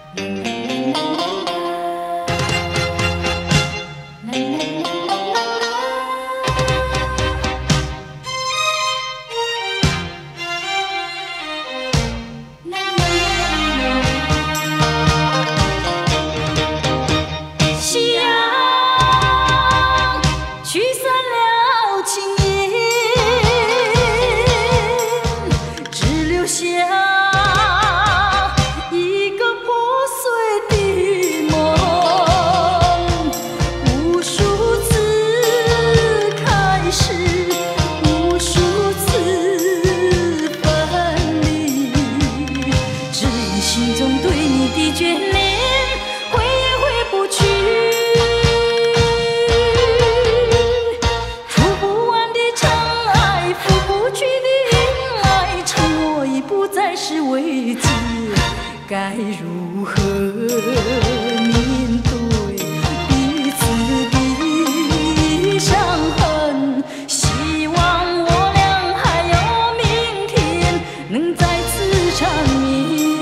该如何面对彼此的伤痕？希望我俩还有明天能再次缠绵。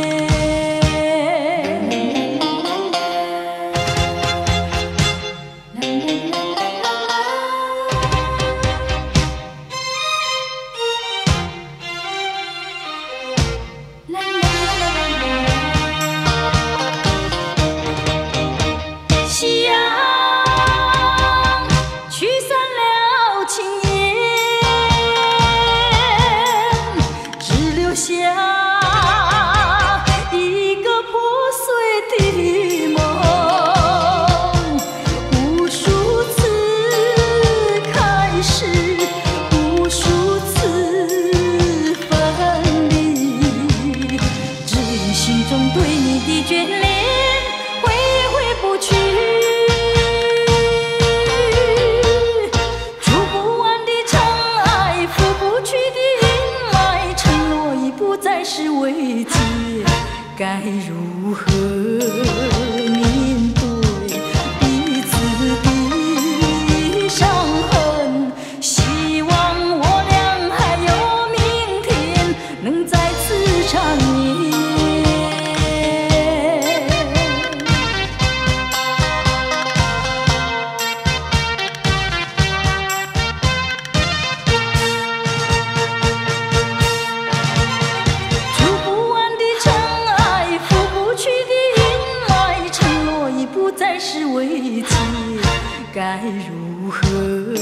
夕阳驱散了情烟，只留下一个破碎的梦。无数次开始，无数次分离，只因心中对你的眷恋挥也挥不去。是危机，该如何面对彼此的伤痕？希望我俩还有明天能再次缠绵。不再是危机，该如何